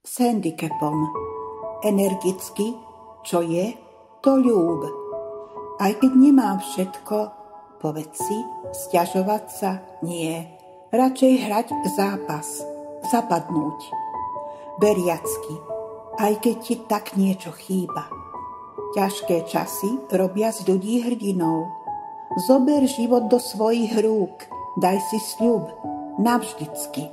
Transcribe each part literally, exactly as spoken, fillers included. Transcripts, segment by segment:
s handicapom. Energicky, čo je, to ľúb. Aj keď nemám všetko, povedz si, sťažovať sa nie. Radšej hrať zápas, zapadnúť. Beriacky, aj keď ti tak niečo chýba. Ťažké časy robia z ľudí hrdinov. Zober život do svojich rúk, daj si sľub, navždycky.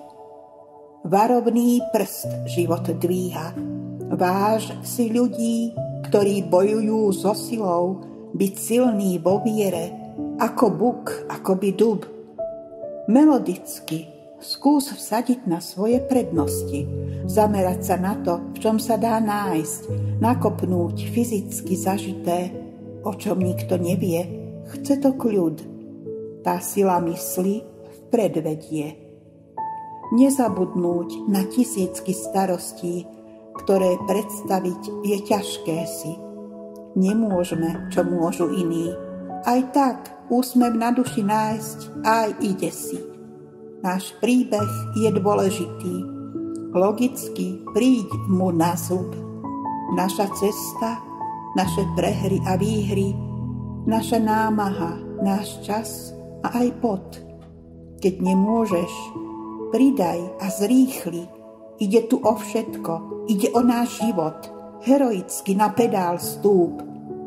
Varovný prst život dvíha. Váž si ľudí, ktorí bojujú so silou, byť silný vo viere, ako buk, ako by dub. Melodicky skús vsadiť na svoje prednosti, zamerať sa na to, v čom sa dá nájsť, nakopnúť fyzicky zažité, o čom nikto nevie, chce to kľud. Tá sila mysli vpred vedie. Nezabudnúť na tisícky starostí, ktoré predstaviť je ťažké si. Nemôžeme, čo môžu iní. Aj tak úsmev na duši nájsť, aj ide si. Náš príbeh je dôležitý. Logicky príď mu na zub. Naša cesta, naše prehry a výhry, naša námaha, náš čas a aj pot. Keď nemôžeš, pridaj a zrýchli. Ide tu o všetko, ide o náš život. Heroicky na pedál stúp.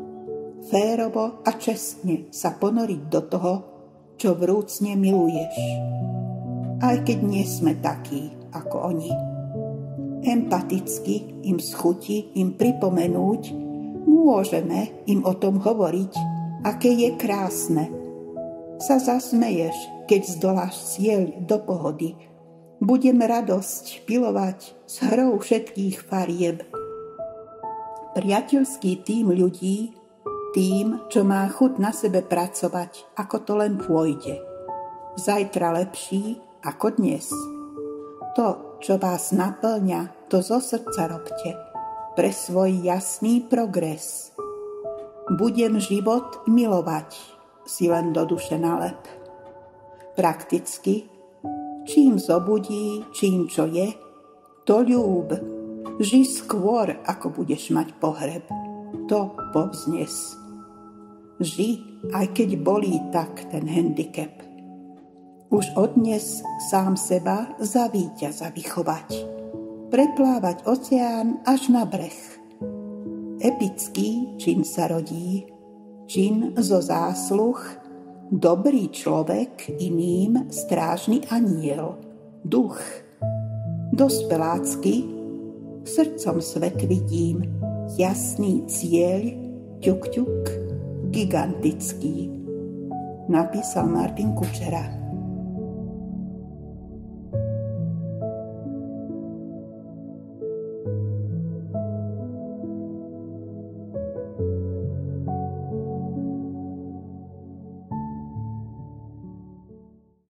Férovo a čestne sa ponoriť do toho, čo vrúcne miluješ. Aj keď nie sme takí, ako oni. Empaticky im schuti, im pripomenúť, môžeme im o tom hovoriť, aké je krásne. Sa zasmeješ, keď zdoláš cieľ do pohody. Budem radosť pilovať s hrou všetkých farieb. Priateľský tím ľudí, tým, čo má chuť na sebe pracovať, ako to len pôjde. Zajtra lepší ako dnes. To, čo vás naplňa, to zo srdca robte, pre svoj jasný progres. Budem život milovať, si len do duše nalep. Prakticky, čím zobudí, čím čo je, to ľúb. Ži skôr, ako budeš mať pohreb. To povznes. Ži, aj keď bolí tak ten handicap. Už odnes sám seba za víťaza vychovať. Preplávať oceán až na breh. Epický čin sa rodí, čin zo zásluh, dobrý človek, iným strážny aniel, duch. Dospelácky, srdcom svet vidím, jasný cieľ, ťuk ťuk, gigantický. Napísal Martin Kučera.